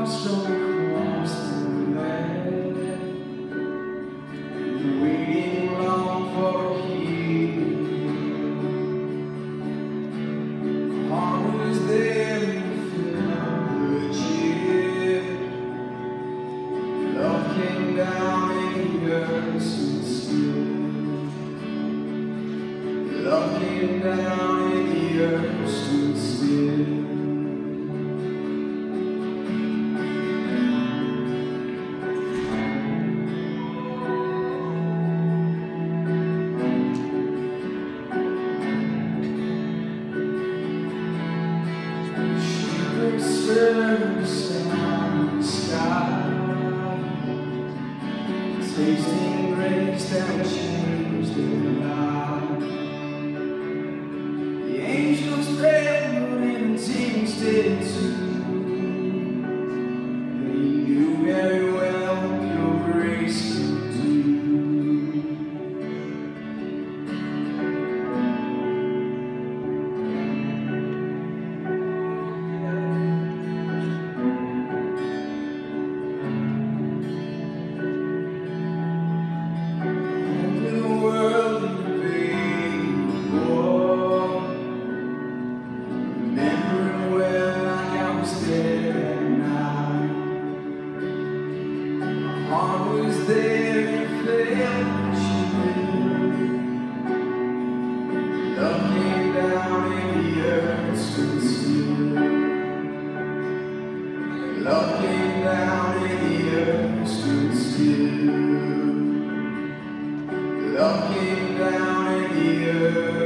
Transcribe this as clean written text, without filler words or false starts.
stone across the land, waiting long for healing. Heart was there in the cheer. Love came down in the earth stood still. Love came down in the earth stood still. Surface down the sky, tasting grace that changed their life. The angels trembled and the demons did too. They knew very well what your grace could do. Heart was there in fellowship. Love came down in the earth stood still. Love came down in the earth stood still. Love came down in the earth.